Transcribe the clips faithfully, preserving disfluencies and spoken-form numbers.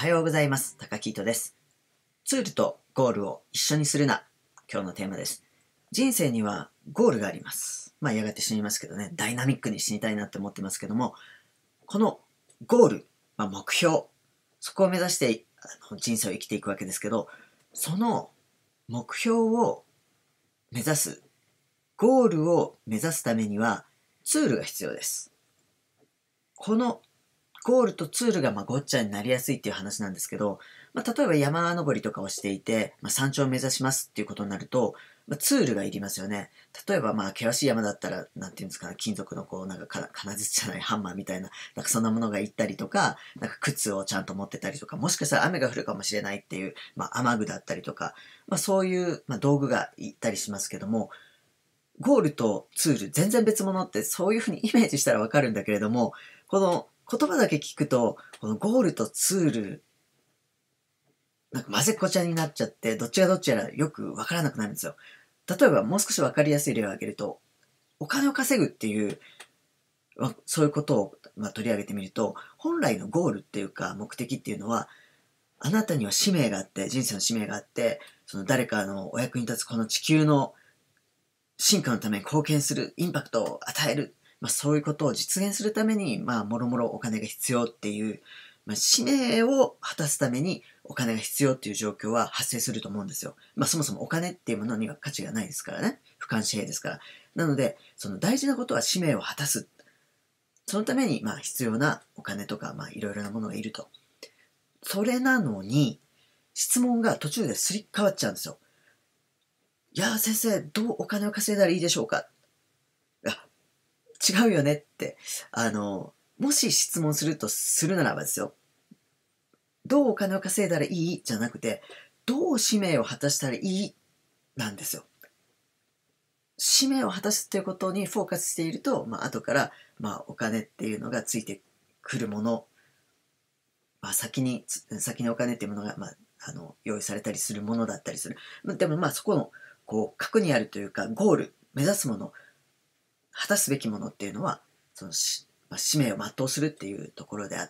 はようございます。高木糸です。ツールとゴールを一緒にするな。今日のテーマです。人生にはゴールがあります。まあやがて死にますけどね、ダイナミックに死にたいなって思ってますけども、このゴール、まあ、目標、そこを目指してあの人生を生きていくわけですけど、その目標を目指す、ゴールを目指すためにはツールが必要です。このゴールとツールがまあごっちゃになりやすいっていう話なんですけど、まあ、例えば山登りとかをしていて、まあ、山頂を目指しますっていうことになると、まあ、ツールがいりますよね。例えばまあ険しい山だったら、なんていうんですかね、金属のこう、なんかか金槌じゃないハンマーみたいな、なんかそんなものがいったりとか、なんか靴をちゃんと持ってたりとか、もしかしたら雨が降るかもしれないっていう、まあ、雨具だったりとか、まあ、そういうまあ道具がいったりしますけども、ゴールとツール全然別物ってそういうふうにイメージしたらわかるんだけれども、この言葉だけ聞くと、このゴールとツール、なんか混ぜこちゃになっちゃって、どっちがどっちやらよくわからなくなるんですよ。例えばもう少しわかりやすい例を挙げると、お金を稼ぐっていう、そういうことをまあ取り上げてみると、本来のゴールっていうか目的っていうのは、あなたには使命があって、人生の使命があって、その誰かのお役に立つこの地球の進化のために貢献する、インパクトを与える、まあ、そういうことを実現するために、まあ、もろもろお金が必要っていう、まあ、使命を果たすためにお金が必要っていう状況は発生すると思うんですよ。まあ、そもそもお金っていうものには価値がないですからね。不感紙幣ですから。なので、その大事なことは使命を果たす。そのために、まあ、必要なお金とか、まあ、いろいろなものがいると。それなのに、質問が途中ですり替わっちゃうんですよ。いやー先生、どうお金を稼いだらいいでしょうか。いや、違うよねって。あの、もし質問するとするならばですよ。どうお金を稼いだらいいじゃなくて、どう使命を果たしたらいいなんですよ。使命を果たすっていうことにフォーカスしていると、まあ、後から、まあ、お金っていうのがついてくるもの、まあ、先に、先にお金っていうものが、まあ、あの、用意されたりするものだったりする。でもまあ、そこの、こう、核にあるというか、ゴール、目指すもの、果たすべきものっていうのは、そのし、まあ、使命を全うするっていうところであって、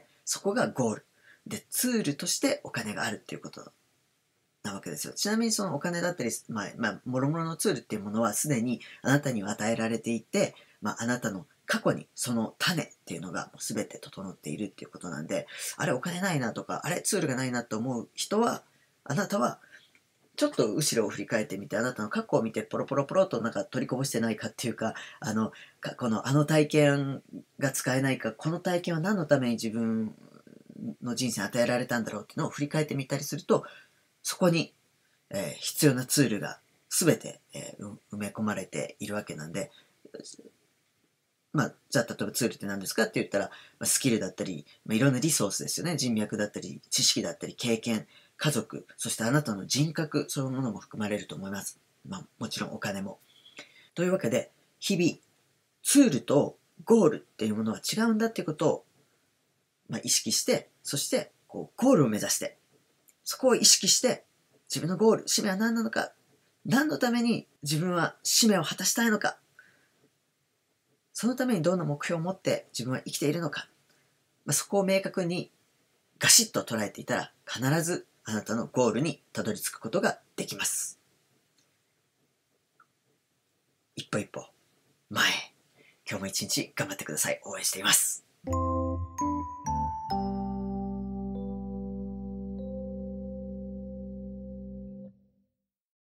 そこがゴール。で、ツールとしてお金があるっていうことなわけですよ。ちなみにそのお金だったり、まあ、まあ、もろもろのツールっていうものはすでにあなたには与えられていて、まあ、あなたの過去にその種っていうのが全て整っているっていうことなんで、あれお金ないなとか、あれツールがないなと思う人は、あなたはちょっと後ろを振り返ってみて、あなたの過去を見てポロポロポロとなんか取りこぼしてないかっていうか、あの、過去のあの体験が使えないか、この体験は何のために自分の人生に与えられたんだろうっていうのを振り返ってみたりすると、そこに、えー必要なツールが全て、えー埋め込まれているわけなんで、まあ、じゃあ例えばツールって何ですかって言ったら、まあ、スキルだったり、まあ、いろんなリソースですよね。人脈だったり、知識だったり、経験、家族、そしてあなたの人格、そういうものも含まれると思います。まあ、もちろんお金も。というわけで、日々、ツールとゴールっていうものは違うんだっていうことを、まあ、意識して、そして、こう、ゴールを目指して、そこを意識して、自分のゴール、使命は何なのか、何のために自分は使命を果たしたいのか、そのためにどんな目標を持って自分は生きているのか、まあ、そこを明確にガシッと捉えていたら、必ずあなたのゴールにたどり着くことができます。一歩一歩前へ、今日も一日頑張ってください。応援しています。